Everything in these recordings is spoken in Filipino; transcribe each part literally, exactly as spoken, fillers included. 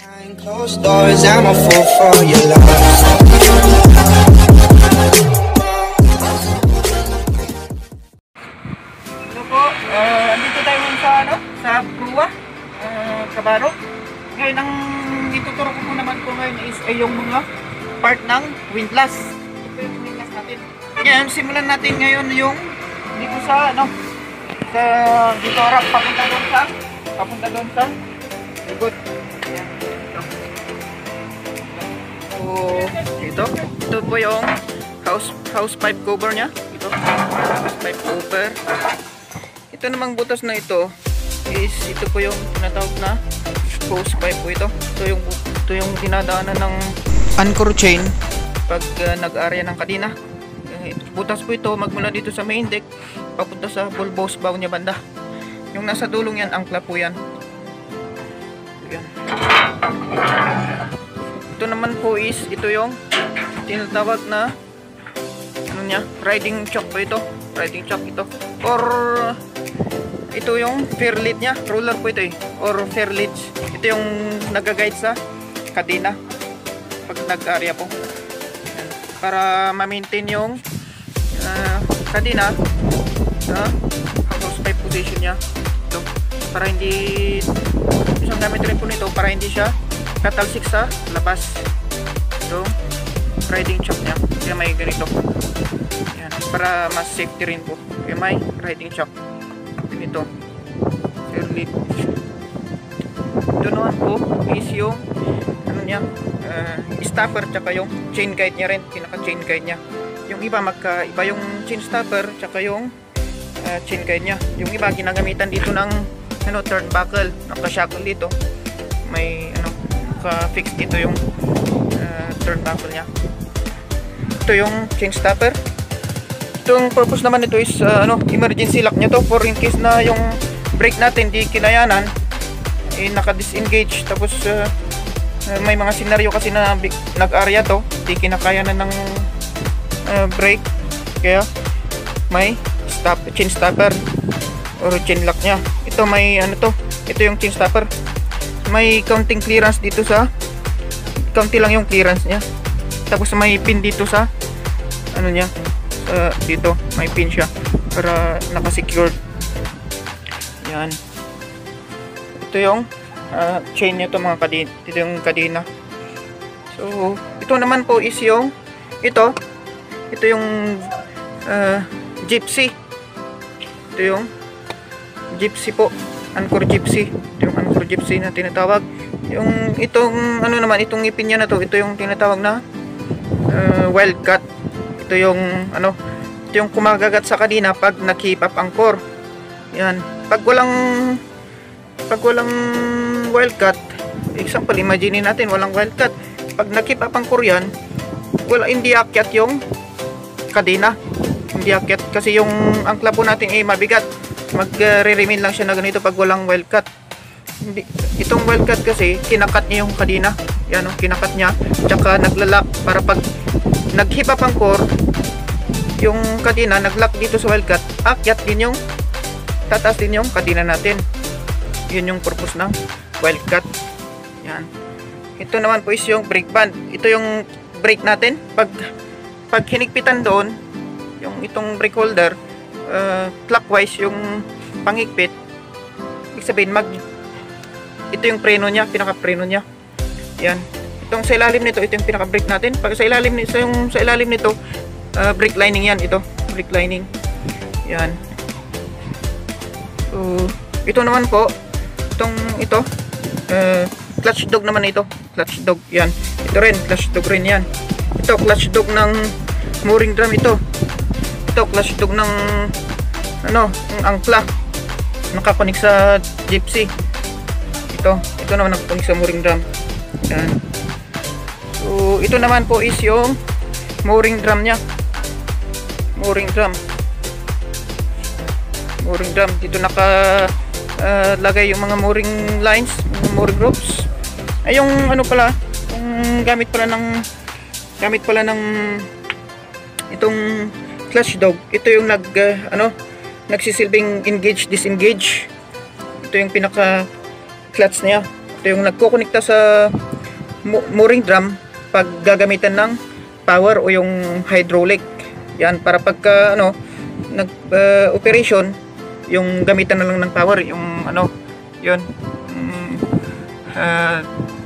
Behind closed doors, I'm a fool for your love. Hello po, uh, andito tayo ngayon sa ano, sa Brua, uh, Cabarro. Ngayon ang ituturo ko po naman po ngayon is ay yung mga part ng windlass. Ito yung windlass natin. Ngayon simulan natin ngayon yung dito sa ano, sa dito harap papunta doon sa papunta doon sa likod. Ayan. So, ito, ito po yung house house pipe cover niya. Ito, house pipe cover. Ito namang butas na ito is ito po yung tinatawag na hose pipe po ito. Ito yung ito yung dinadaanan ng anchor chain pag uh, nag-area ng kadina. Butas po ito magmula dito sa main deck papunta sa bulbous bow niya banda. Yung nasa dulong yan, angkla po yan. Yan. Ito naman po is ito yung tinatawag na ano niya, riding chock po ito. Riding chock ito. Or ito yung fairlead niya, roller po ito eh. Or fairlead. Ito yung nag-guide sa kadina pag nag-area po. Yan. Para ma-maintain yung uh, kadina sa house pipe position niya. Ito. Para hindi isang gamit rin po nito para hindi siya katalsik sa labas. Ito riding chock niya. Kaya may ganito. Yan. Para mas safety rin po. Kaya may riding chock. Ito fairlead. Ito naman po is yung ano niya, uh, stopper tsaka yung chain guide niya rin. Pinaka chain guide niya. Yung iba magka iba yung chain stopper tsaka yung uh, chain guide niya. Yung iba ginagamitan dito ng ano, turnbuckle, naka-shackle dito. May ano, naka-fix dito yung uh, turnbuckle niya. Ito yung chain stopper. Itong purpose naman nito is uh, ano, emergency lock niya to for in case na yung brake natin di kinayanan, eh, naka-disengage tapos uh, uh, may mga senaryo kasi na nag-area to, di kinakayanan ng uh, brake, kaya may stop, chain stopper or chain lock niya. Ito may ano to, ito yung chain stopper. May counting clearance dito sa, county lang yung clearance niya. Tapos may pin dito sa ano niya, uh, dito may pin siya para naka-secured. Yan. Ito yung uh, chain nito mga kadina. Ito yung kadina. So, ito naman po is yung ito. Ito yung uh, gypsy. Ito yung gypsy po. Anchor gypsy. Ito yung anchor gypsy na tinatawag. Yung itong ano naman, itong ngipin niya na to, ito yung tinatawag na uh, wildcat. Ito yung ano, ito yung kumagagat sa kadina pag nag-keep up anchor. Yan. Pag walang pag walang wildcat, example, imagine natin walang wildcat. Pag nag-keep up anchor yan, wala, hindi akyat yung kadina. Hindi akyat kasi yung angkla po natin ay eh, mabigat. Magre-remain lang siya na ganito pag walang wildcat. Hindi, itong wildcat kasi kinakat niya yung kadina. Yan o, kinakat niya. Tsaka naglalak para pag nag-keep up anchor yung kadina, naglock dito sa wildcat, akyat din yung tataas din yung kadina natin. Yun yung purpose ng wildcat. Yan. Ito naman po is yung brake band. Ito yung brake natin. Pag pag hinigpitan doon, yung itong brake holder, uh, clockwise yung pangigpit, ibig sabihin mag ito yung preno niya, pinaka preno niya. Yan. Itong sa ilalim nito, ito yung pinaka brake natin. Pag sa ilalim nito, yung sa ilalim nito, uh, brake lining yan. Ito, brake lining. Yan. So, ito naman po, itong ito, uh, clutch dog naman ito, clutch dog, yan. Ito rin, clutch dog rin yan. Ito, clutch dog ng mooring drum ito. Ito, clutch dog ng, ano, ng angkla. Nakakonik sa gypsy. Ito, ito naman nakakonik sa mooring drum. Yan. So, ito naman po is yung mooring drum nya. Mooring drum. Mooring drum, dito naka uh, lagay yung mga mooring lines, mga mooring ropes. Ay yung ano pala, yung gamit pala ng gamit pala ng itong clutch dog. Ito yung nag uh, ano, nagsisilbing engage disengage. Ito yung pinaka clutch niya Ito yung nagkukonekta sa mo- mooring drum pag gagamitan ng power o yung hydraulic. Yan, para pagka ano, nag uh, operation, yung gamitan na lang ng power, yung ano, yun, um, uh,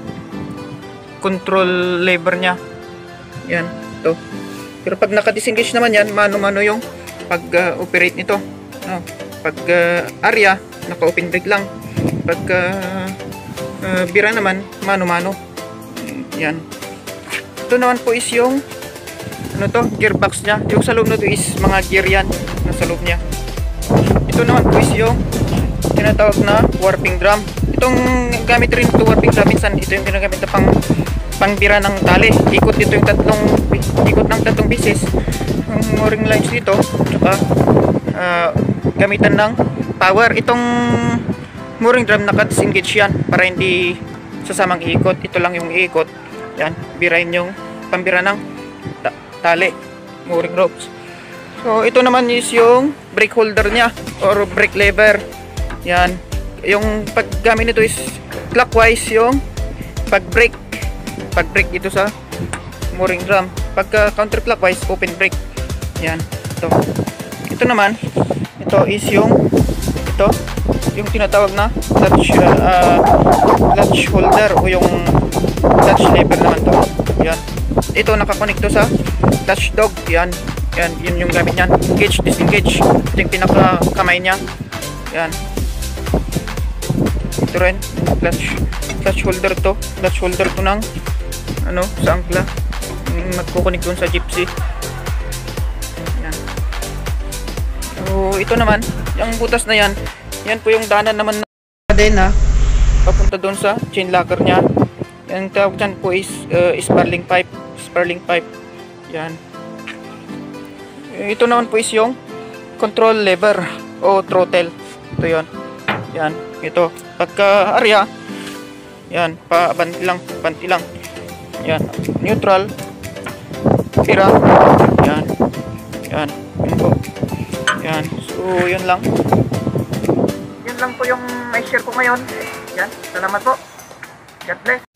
control lever nya. Yan, to. Pero pag naka-disengage naman yan, mano-mano yung pag-operate uh, nito. No? Pag uh, area, naka-open brake lang. Pag uh, uh, bira naman, mano-mano. Yan. Ito naman po is yung ano to, gearbox nya. Yung sa loob na to is mga gear yan. Nasa loob nya. Ito naman po is yung tinatawag na warping drum. Itong gamit rin ito warping drum. Minsan ito yung ginagamit na pang pangbira ng tali. Ikot dito yung tatlong ikot ng tatlong bisis. Yung mooring lines dito. Tsaka uh, gamitan ng power. Itong mooring drum naka-disengage yan para hindi sasamang iikot. Ito lang yung iikot. Yan, birahin yung pambira ng ta- tali, mooring ropes. So ito naman is yung brake holder nya or brake lever. Yan, yung paggamit nito is clockwise yung pag-brake. Pag-brake dito sa mooring drum. Pagka counterclockwise, open brake. Yan, ito. Ito naman, ito is yung ito, yung tinatawag na clutch uh, clutch holder o yung clutch lever naman to. Yan. Ito nakakonect to sa clutch dog. Yan. Yan, yun yung gamit niyan. Engage, disengage. Ito yung pinaka kamay niya. Yan. Ito rin, clutch clutch holder to. Clutch holder to ng ano, sa angkla. Magkukunik dun sa gypsy. Yan. So, ito naman, yung butas na yan, yan po yung daanan naman na kadena papunta doon sa chain locker nya. Yung tawag dyan po is uh, sparling pipe. Sparling pipe. Yan. Ito naman po is yung control lever o throttle. Ito yon. Yan. Ito. Pagka area, yan. Pa-banti lang. Banti lang. Yan. Neutral. Pira. Yan. Yan. Yun po. Yan. So, yun lang. Yun lang po yung may share ko ngayon. Yan. Salamat po. God bless.